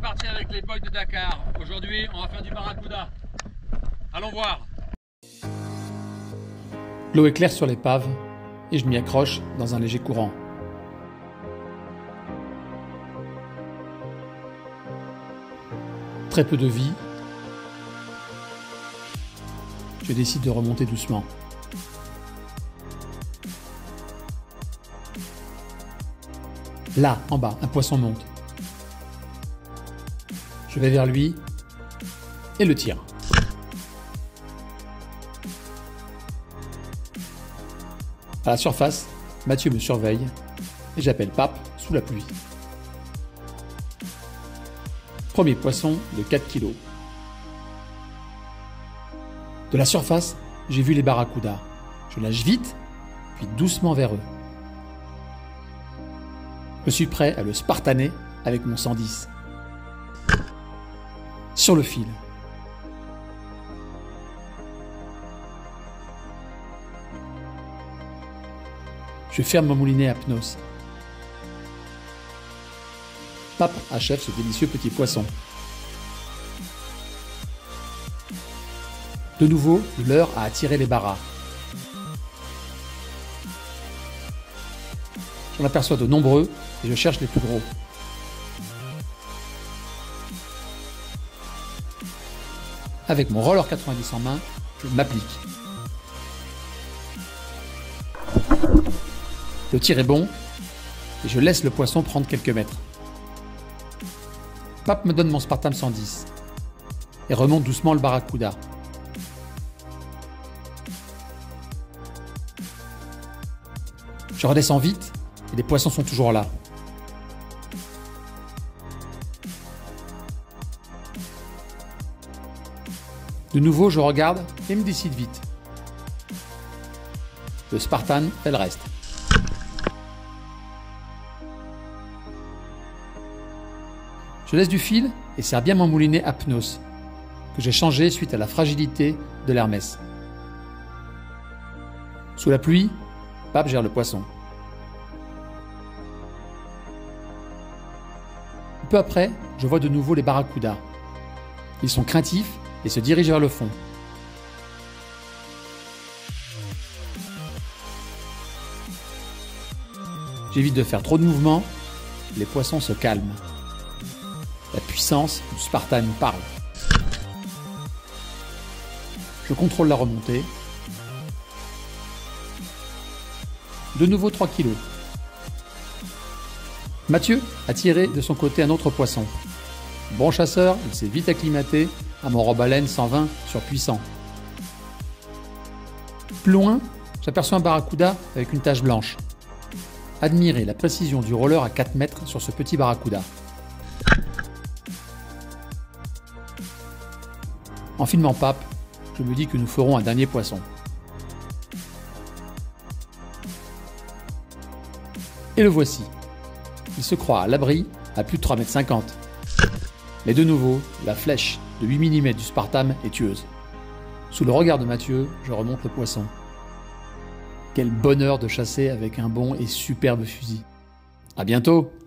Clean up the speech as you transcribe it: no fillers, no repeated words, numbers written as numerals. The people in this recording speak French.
parti avec les boys de Dakar. Aujourd'hui, on va faire du barracuda. Allons voir. L'eau est claire sur l'épave et je m'y accroche dans un léger courant. Très peu de vie. Je décide de remonter doucement. Là, en bas, un poisson monte. Je vais vers lui et le tire. À la surface, Mathieu me surveille et j'appelle Pape sous la pluie. Premier poisson de 4 kg. De la surface, j'ai vu les barracudas. Je nage vite, puis doucement vers eux. Je suis prêt à le spartaner avec mon 110. Sur le fil. Je ferme mon moulinet à Pnos. Pape achève ce délicieux petit poisson. De nouveau, l'heure a attiré les barras. J'en aperçois de nombreux et je cherche les plus gros. Avec mon roller 90 en main, je m'applique. Le tir est bon et je laisse le poisson prendre quelques mètres. Pape me donne mon Spartan 110 et remonte doucement le barracuda. Je redescends vite et les poissons sont toujours là. De nouveau, je regarde et me décide vite. Le Spartan fait le reste. Je laisse du fil et serre bien mon moulinet à Pnos, que j'ai changé suite à la fragilité de l'Hermès. Sous la pluie, Pape gère le poisson. Peu après, je vois de nouveau les barracudas. Ils sont craintifs et se dirigent vers le fond. J'évite de faire trop de mouvements, les poissons se calment. La puissance du Spartan parle. Je contrôle la remontée. De nouveau 3 kg. Mathieu a tiré de son côté un autre poisson. Bon chasseur, il s'est vite acclimaté à mon robalène 120 surpuissant. Plus loin, j'aperçois un barracuda avec une tache blanche. Admirez la précision du roller à 4 mètres sur ce petit barracuda. En filmant Pape, je me dis que nous ferons un dernier poisson. Et le voici. Il se croit à l'abri à plus de 3,50 m. Mais de nouveau, la flèche de 8 mm du Spartan est tueuse. Sous le regard de Mathieu, je remonte le poisson. Quel bonheur de chasser avec un bon et superbe fusil. À bientôt!